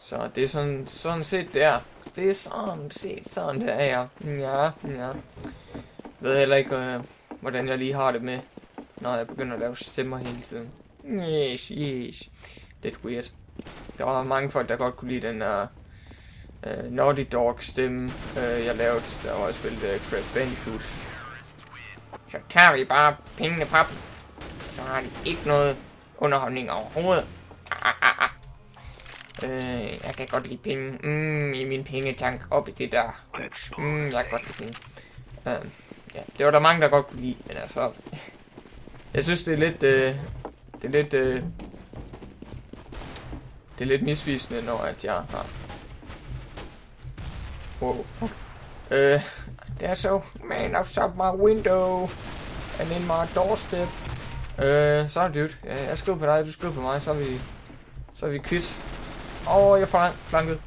Så det er sådan set der. Det er sådan der, ja. Ja. Jeg ved heller ikke, hvordan jeg lige har det med, når jeg begynder at lave stemmer hele tiden. Yes. Lidt weird. Der var mange folk, der godt kunne lide den der Naughty Dog stemme, jeg lavede, der var spillet Crash Bandicoot. Så tager vi bare pengene fra dem. Så har de ikke noget underholdning overhovedet. Jeg kan godt lide penge. I min pengetank op i det der. Jeg kan godt lide penge. Ja, det var der mange, der godt kunne lide, men altså... Jeg synes, det er lidt misvisende, når at jeg har... Wow. There's so man outside my window and in my doorstep. Sorry dude. Jeg skriver på dig, du skriver på mig, så er vi quiz. Jeg flankede.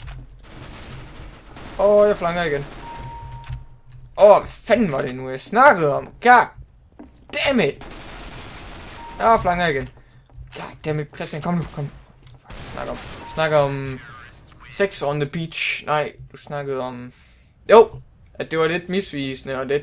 Jeg flanker igen. Hvad fanden var det nu, jeg snakkede om? God damn it. Jeg flanker igen. God damn it, Christian, kom nu. Snakker om sex on the beach. Nej, du snakkede om... Jo, at det var lidt misvisende og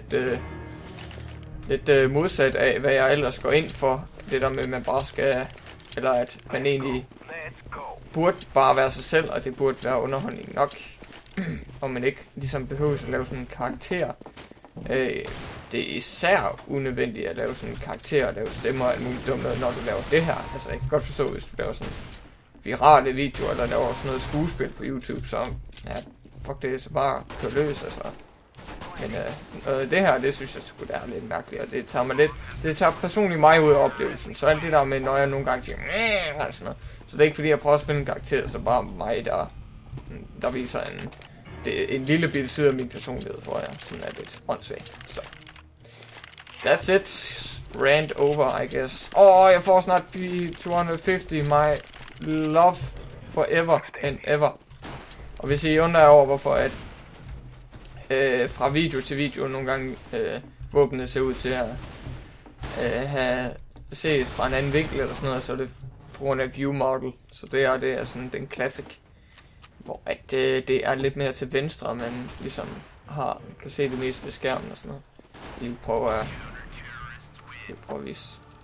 lidt modsat af, hvad jeg ellers går ind for. Det der med, at man bare skal... Eller at man egentlig burde bare være sig selv, og det burde være underholdning nok. Og man ikke ligesom behøver at lave sådan en karakter. Det er især unødvendigt at lave sådan en karakter og lave stemmer og alt muligt dumt, når du laver det her. Altså, jeg kan godt forstå, hvis du laver sådan virale videoer, eller laver sådan noget skuespil på YouTube, så ja, fuck det, så bare kør løs, altså. Men det her, det synes jeg sgu da er lidt mærkeligt, og det tager personligt mig ud af oplevelsen. Så alt det der med, når jeg nogle gange siger, sådan noget. Så det er ikke fordi, jeg prøver at spille en karakter, så bare mig, der viser en lille bitte side af min personlighed, hvor jeg sådan er lidt åndssvagt. Så that's it. Rant over, I guess. Jeg får snart 250, my love forever and ever. Og hvis I undrer over, hvorfor at fra video til video nogle gange våbnene ser ud til at have set fra en anden vinkel eller sådan noget, så er det på grund af view model. Så det er sådan den classic, hvor at det er lidt mere til venstre, man ligesom kan se det meste af skærmen og sådan noget. Jeg prøver at vise.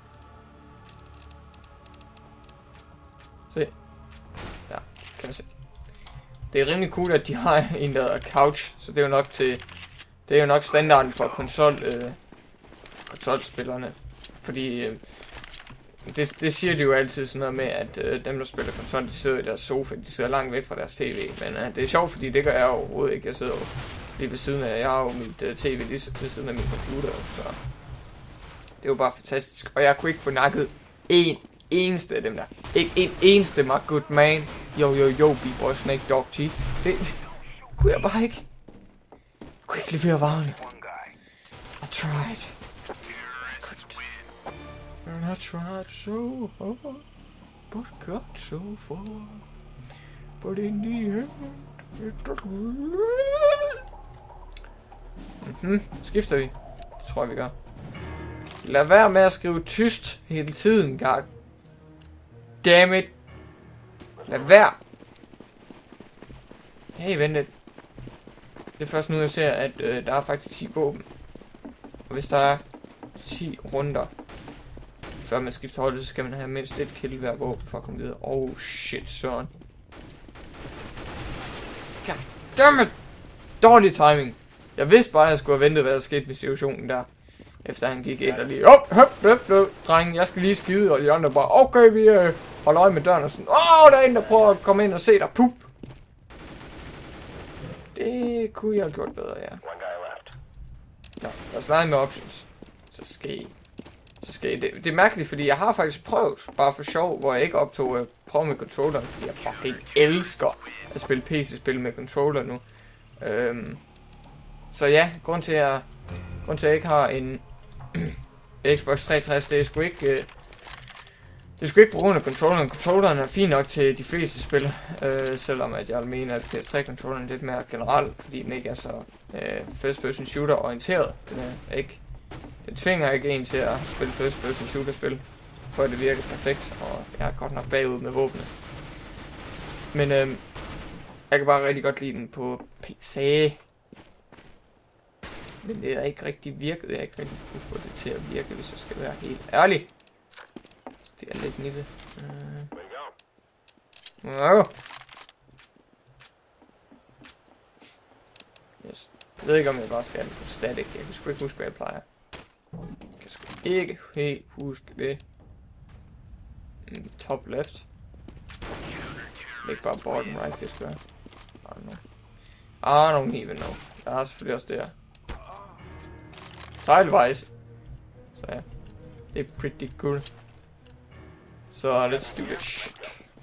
Se. Ja, kan man se. Det er rimelig cool, at de har en der hedder couch, så det er jo nok standarden for konsolspillerne, fordi det siger de jo altid sådan noget med, at dem der spiller konsol, de sidder i deres sofa, de sidder langt væk fra deres tv, men det er sjovt, fordi det gør jeg overhovedet ikke. Jeg sidder jo lige ved siden af, jeg har jo mit tv lige ved siden af min computer, så det er jo bare fantastisk, og jeg kunne ikke få nakket en eneste af dem der. Ikke en eneste, my good man. Yo, B-boy, snake, dog, teeth. Det kunne jeg bare ikke. Jeg kunne ikke levere varerne. I tried. And I tried so hard, but got so far. But in the end, it doesn't. Skifter vi? Det tror jeg, vi gør. Lad være med at skrive tyst hele tiden, god damn it. Lad være. Hey, vent lidt. Det er først nu, jeg ser, at der er faktisk 10 våben. Og hvis der er 10 runder, før man skifter holdet, så skal man have mindst et kill hver våben for at komme videre. Oh shit, son. God damn it. Dårlig timing. Jeg vidste bare, at jeg skulle have ventet, hvad der skete med situationen der. Efter han gik ind og lige, dreng, jeg skal lige skide, og de andre bare, okay, vi holder øje med døren og sådan, der er en, der prøver at komme ind og se dig, pup. Det kunne jeg have gjort bedre, ja. Nå, lad os lege med options. Så skal I. Det er mærkeligt, fordi jeg har faktisk prøvet, bare for sjov, hvor jeg ikke optog at prøve med controlleren, fordi jeg fucking elsker at spille PC-spil med controller nu. Så ja, grund til at jeg ikke har en Xbox 360, det er sgu ikke på grund af controlleren. Controlleren er fin nok til de fleste spil, selvom at jeg mener, at PS3-controlleren er lidt mere generelt, fordi den ikke er så first person shooter orienteret. Den tvinger ikke en til at spille first person shooter spil, for at det virker perfekt, og jeg er godt nok bagud med våbnet. Men Jeg kan bare rigtig godt lide den på PC. Men det er ikke rigtig virket. Jeg har ikke rigtig kunne få det til at virke, hvis jeg skal være helt ærlig. Så det er lidt nitte. Yes. Jeg ved ikke, om jeg bare skal have det på static. Jeg kan sgu ikke huske, hvad jeg plejer. Jeg kan sgu ikke helt huske det. Top left. Ikke bare bottom right, det skal være. I don't even know. Jeg har selvfølgelig også det her. Teilweise. Så ja. Det er pretty cool. Så let's do this shit.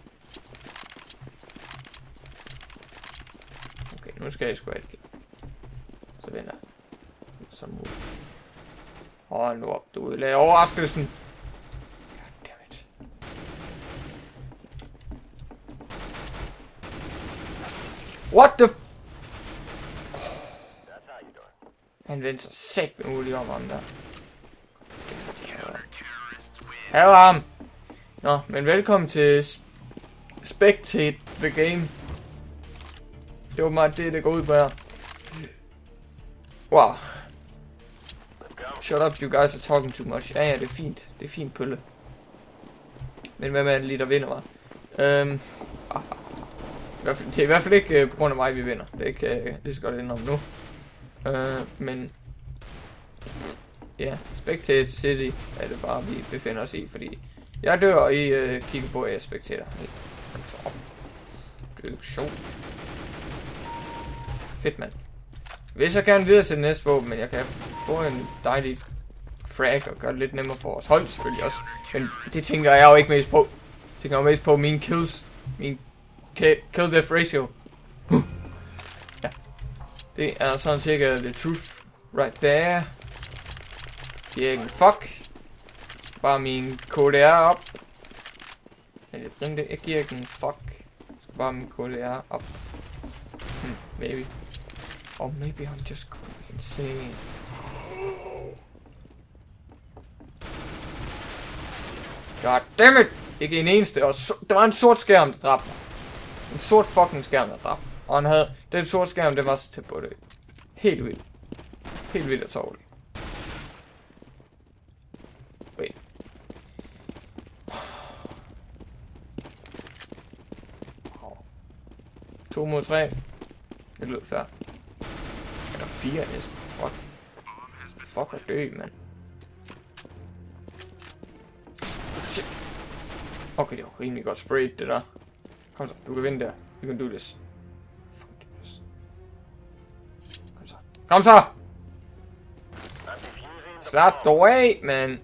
Okay, nu skal jeg sgu have det. Så vender jeg. Sådan mod. Hold nu op, du udlagde overraskelsen. Goddammit. What the f... Han vendte sig sæt med muligt om ham der. Her var ham. Nå, men velkommen til Spectate the Game. Det var meget det går ud på her. Wow. Shut up, you guys are talking too much. Ja, det er fint. Det er fint pølle. Men hvem er det lige, der vinder mig? Det er i hvert fald ikke på grund af mig, vi vinder. Det er ikke lige så godt indom nu. Men... Ja, Spectate City er det bare, vi befinder os i, fordi... Jeg dør, og I kigger på, at jeg spectator. Fedt, mand. Hvis jeg gerne videre til det næste våben, men jeg kan få en dejlig frag og gøre det lidt nemmere for os hold selvfølgelig også. Men det tænker jeg jo ikke mest på. Jeg tænker jo mest på mine kills. Min kill death ratio. Ja. Det er sådan cirka the truth right there. Det er ikke en fuck. Bare min KDR op. Jeg giver ikke en fuck. Så bare min KDR op. Maybe. Or maybe I'm just going insane. God damn it! Ikke en eneste. Og der var en sort skærm, der dræbte mig. En sort fucking skærm, der dræbte mig. Og han havde... Den sorte skærm, det var så tæt på det. Helt vildt. Helt vildt og tårligt. Wait. 2 mod 3. Det lyder fair. Eller 4 næsten. Fuck. Fuck at dø, mand. Shit. Okay, det var rimelig godt sprayet, det der. Kom så, du kan vinde der. You can do this. Fuck this. Kom så. Kom så! Slap dig af, man.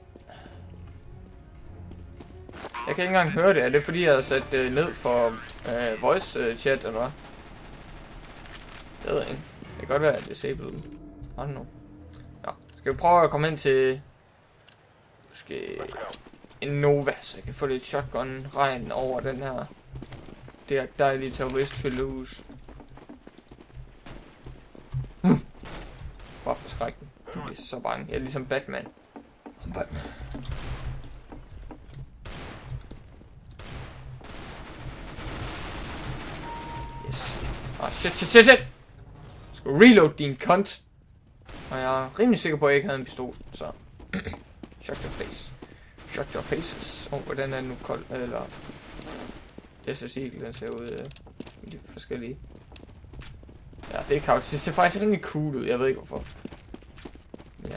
Jeg kan ikke engang høre det. Er det fordi, jeg har sat ned for voice chat, eller hvad? Jeg ved ikke. Det kan godt være, at jeg disabled dem. I don't know. Ja. Skal vi prøve at komme ind til... Måske... En Nova, så jeg kan få lidt shotgun-regn over den her... Det er dejlige terroristfyldte hus. Bare for skrækken. De bliver så bange. Jeg er ligesom Batman. Batman. Yes. Ah, shit. Skal reload din cunt. Og jeg er rimelig sikker på, at jeg ikke havde en pistol, så... Shut your face. Shut your faces. Hvordan er den nu kold? Eller... SSI, den ser ud i de forskellige. Ja, det er couch. Det ser faktisk rimelig cool ud. Jeg ved ikke hvorfor. Ja.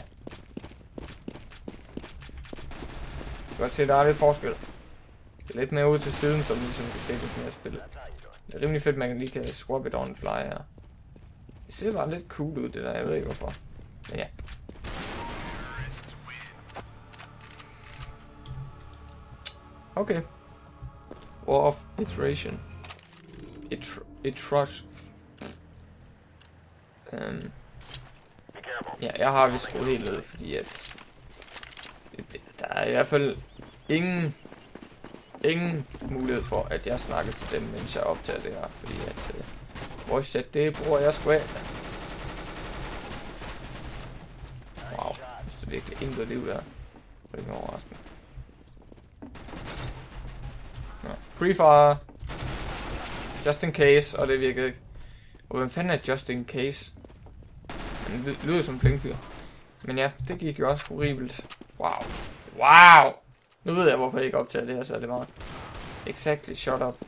Jeg kan godt se, at der er lidt forskel. Det er lidt mere ud til siden, som ligesom kan se det mere spillet. Det er rimelig fedt, man lige kan swap it on fly her. Det ser bare lidt cool ud, det der. Jeg ved ikke hvorfor. Men ja. Okay. War of iteration. Ja, jeg har vist skruet helt ned, fordi at der er i hvert fald ingen mulighed for, at jeg snakker til dem, mens jeg optager det her, fordi at voice chat, det bruger jeg sgu af. Wow, det er virkelig intet liv der. Det er ikke overraskende. Pre-fire. Just in case, og det virkede ikke. Og hvem fanden er just in case? Han lyder som en blinkfyr. Men ja, det gik jo også horribelt. Wow. Wow! Nu ved jeg, hvorfor jeg ikke optager det her særlig meget. Exactly, shut up.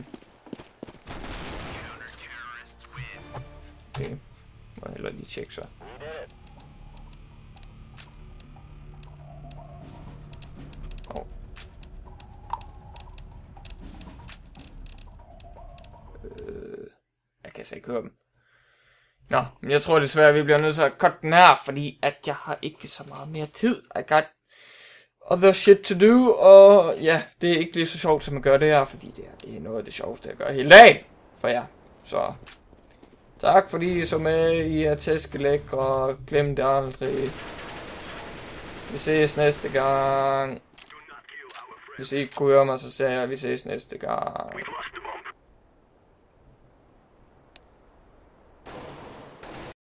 Okay. Må jeg hellere lige tjekke så. Oh. Jeg kan så ikke høre dem. Nå, men jeg tror desværre, at vi bliver nødt til at cutte den her, fordi at jeg har ikke så meget mere tid. I got other shit to do, og ja, det er ikke lige så sjovt, som at gøre det her, fordi det er noget af det sjoveste, jeg gør hele dagen for jer. Så tak fordi I så med, I er tæskelæg, og glem det aldrig. Vi ses næste gang. Hvis I ikke kunne høre mig, så siger jeg, at vi ses næste gang.